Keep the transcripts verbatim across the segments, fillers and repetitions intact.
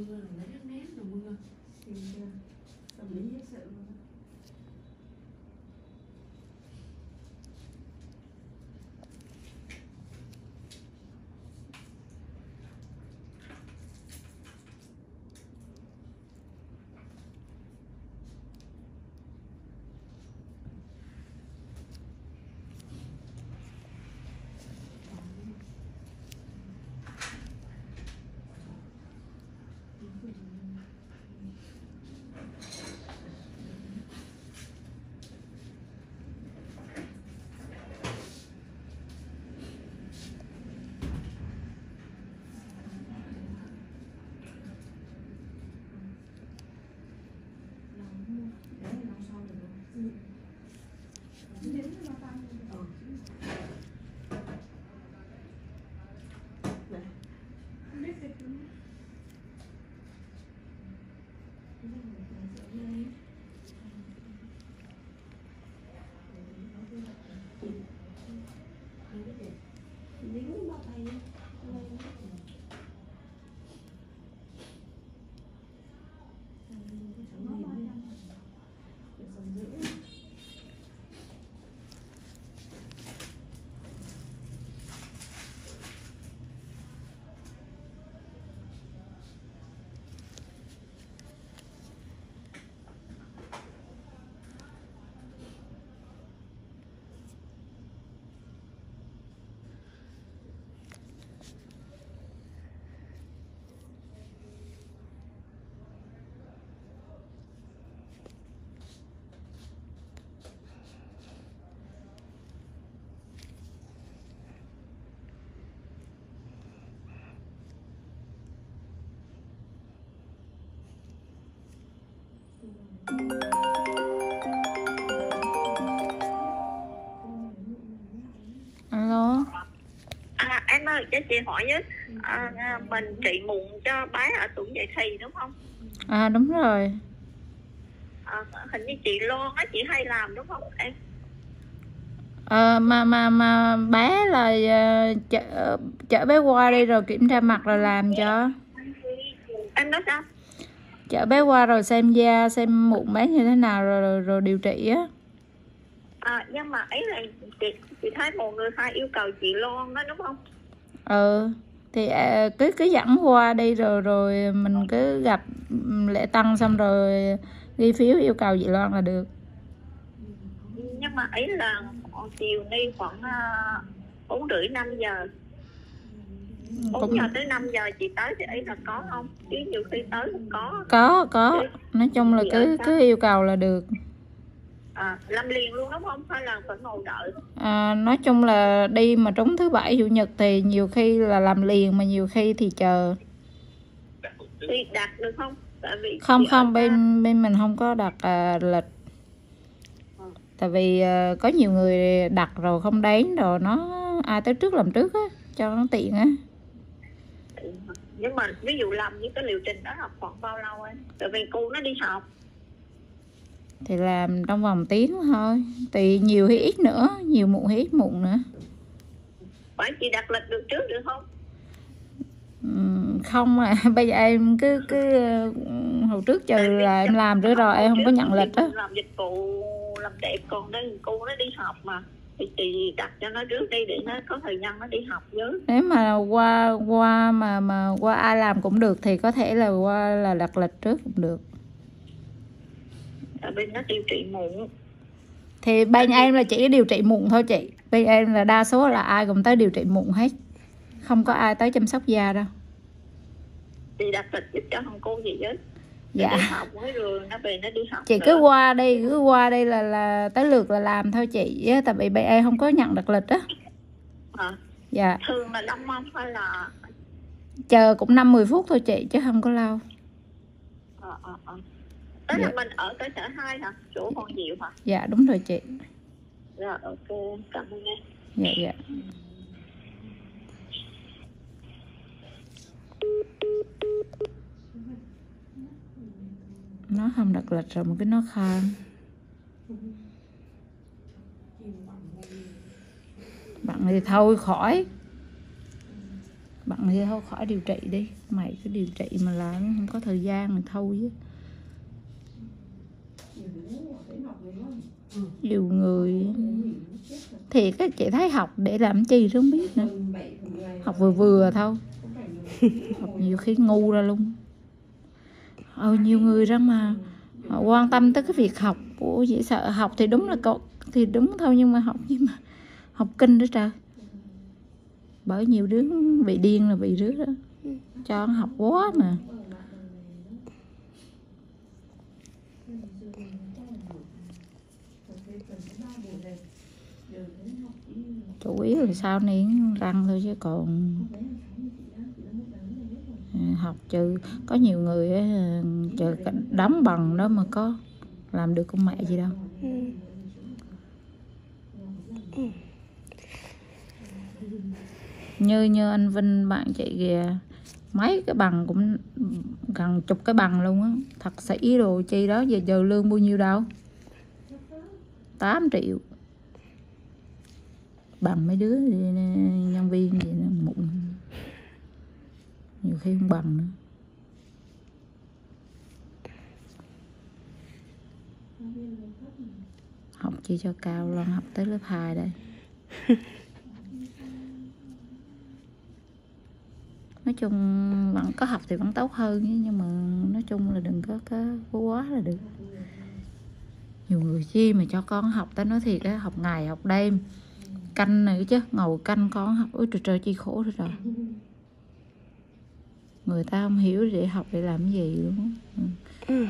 mưa là nó rất nét mà mưa thì tâm lý hết sự luôn. Alo. À, em ơi, cho chị hỏi với, à, mình trị mụn cho bé ở tuổi dậy thì đúng không? À đúng rồi. À, hình như chị Loan á, chị hay làm đúng không em? À, mà mà mà bé là uh, chở, chở bé qua đi rồi kiểm tra mặt rồi làm cho. Em nói sao? Chở bé qua rồi xem da, xem mụn bé như thế nào rồi rồi, rồi điều trị á. À, nhưng mà ấy là chị, chị thấy một người hay yêu cầu chị Loan đó đúng không? Ừ thì à, cứ cứ dẫn qua đi rồi rồi mình cứ gặp lễ tân xong rồi ghi phiếu yêu cầu chị Loan là được. Nhưng mà ấy là chiều đi khoảng bốn rưỡi năm giờ, bốn giờ tới năm giờ chị tới thì ấy là có không? Chứ nhiều khi tới không có. Có có nói chung là cứ cứ yêu cầu là được. À, làm liền luôn đúng không? Hay là phải ngồi đợi? À, nói chung là đi mà trúng thứ bảy chủ nhật thì nhiều khi là làm liền mà nhiều khi thì chờ. Thì đặt được không? Tại vì không không bên bên mình không có đặt à, lịch. à. Tại vì à, có nhiều người đặt rồi không đến rồi nó ai tới trước làm trước á cho nó tiện á. Nhưng mà ví dụ làm những cái liệu trình đó học khoảng bao lâu em? Tại vì cô nó đi học thì làm trong vòng tiếng thôi, tùy nhiều hay ít nữa, nhiều mụn hay ít mụn nữa. phải chị đặt lịch được trước được không? Uhm, không à bây giờ em cứ cứ hồi trước chờ là em làm nữa rồi em không có nhận lịch á. Làm dịch vụ làm đẹp, còn đây cô nó đi học mà thì chị đặt cho nó trước đi để nó có thời gian nó đi học với. Nếu mà qua qua mà mà qua ai làm cũng được thì có thể là qua là đặt lịch trước cũng được. Tại bên nó điều trị mụn. Thì bên em là chỉ điều trị mụn thôi chị. Bên em là đa số là ai cũng tới điều trị mụn hết. Không có ai tới chăm sóc da đâu. Chị đặt lịch giúp cho thằng cô gì với. Dạ. Nó đi học rồi nó về nó đi học. Chị nữa. cứ qua đây, cứ qua đây là là tới lượt là làm thôi chị. Tại vì bên em không có nhận đặt lịch á. À. Dạ. Thường là đông không hay là chờ cũng năm mười phút thôi chị chứ không có lâu. Ờ ờ ờ. Tức dạ. là mình ở cơ sở hai hả? Chỗ Hoàng Diệu hả? Dạ đúng rồi chị. Dạ ok, cảm ơn em. Dạ dạ. Nó không đặt lịch rồi mà cái nó khan. Bạn thì thôi khỏi. Bận thì thôi khỏi điều trị đi. Mày cứ điều trị mà làm không có thời gian thì thôi chứ. Nhiều người thì các chị thấy học để làm chi không biết nữa. Học vừa vừa thôi. Học nhiều khi ngu ra luôn. Ờ, nhiều người ra mà họ quan tâm tới cái việc học. Ủa dễ sợ học thì đúng là cậu thì đúng thôi, nhưng mà học nhưng mà học kinh đó trời. Bởi nhiều đứa bị điên là bị đứa đó cho học quá mà. Chủ yếu là sau này răng thôi chứ còn học trừ có nhiều người trừ đóng bằng đó mà có làm được con mẹ gì đâu. Ừ. Ừ. Như như anh Vinh bạn chị kìa, mấy cái bằng cũng gần chục cái bằng luôn á, thạc sĩ đồ chi đó, giờ giờ lương bao nhiêu đâu, tám triệu. Bằng mấy đứa nhân viên gì nó mụn, nhiều khi không bằng nữa. Học chi cho cao, Loan học tới lớp hai đây. Nói chung vẫn có học thì vẫn tốt hơn, nhưng mà nói chung là đừng có có quá là được. Nhiều người chi mà cho con học, ta nói thiệt á, học ngày học đêm canh nữa chứ, ngồi canh con học, ôi trời trời chi khổ rồi trời. Người ta không hiểu để học để làm cái gì luôn. Ừ.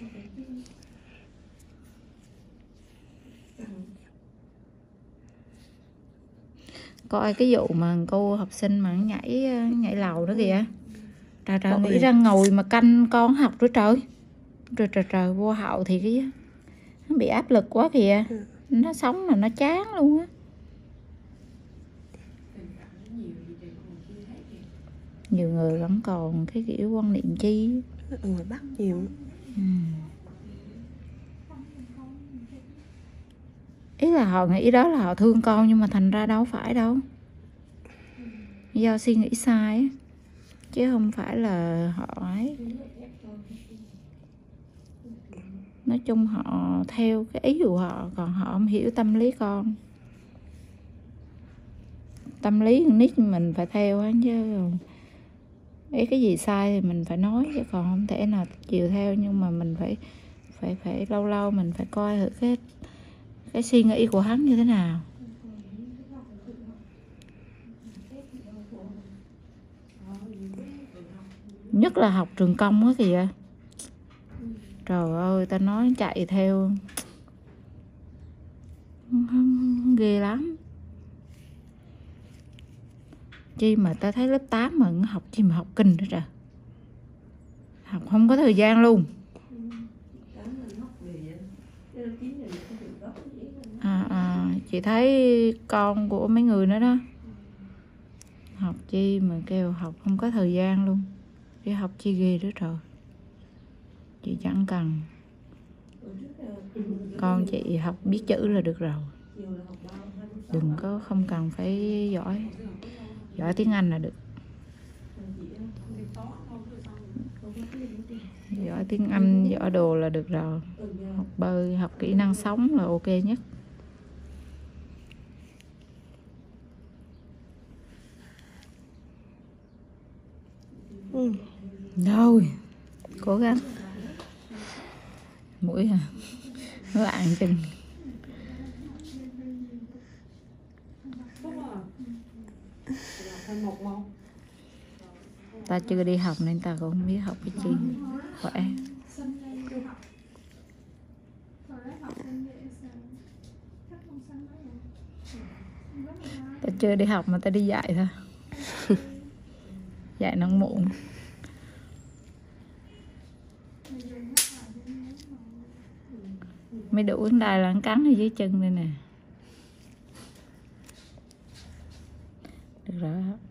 Coi cái vụ mà cô học sinh mà nhảy nhảy lầu đó kìa, trời trời, nghĩ ra ngồi mà canh con học nữa trời. Trời trời trời, vô hậu thì cái nó bị áp lực quá kìa, nó sống mà nó chán luôn á. Nhiều người vẫn còn cái kiểu quan niệm chi ở ngoài Bắc nhiều. Ừ. Ý là họ nghĩ đó là họ thương con, nhưng mà thành ra đâu phải đâu, do suy nghĩ sai chứ không phải là họ ấy. Nói chung họ theo cái ý của họ, còn họ không hiểu tâm lý con. Tâm lý con nít mình phải theo á chứ. Ý cái gì sai thì mình phải nói, chứ còn không thể nào chiều theo. Nhưng mà mình phải phải phải lâu lâu mình phải coi thử cái cái suy nghĩ của hắn như thế nào. Nhất là học trường công á kìa, trời ơi ta nói chạy theo ghê lắm. Chi mà ta thấy lớp tám mà học chi mà học kinh đó trời, học không có thời gian luôn. À, à, chị thấy con của mấy người nữa đó, học chi mà kêu học không có thời gian luôn. Đi học chi ghê đó trời. Chị chẳng cần, con chị học biết chữ là được rồi, đừng có không cần phải giỏi giỏi tiếng Anh là được. Giỏi tiếng Anh, giỏi đồ là được rồi. Học bơi, học kỹ năng sống là ok nhất. Ừ. Rồi, cố gắng. Mũi hả? Nó lạng chừng. Ta chưa đi học nên ta cũng không biết học cái gì. Khỏe. Ta chưa đi học mà ta đi dạy thôi. Dạy nó muộn. Mới đủ cái đài là cắn ở dưới chân đây nè. Được rồi.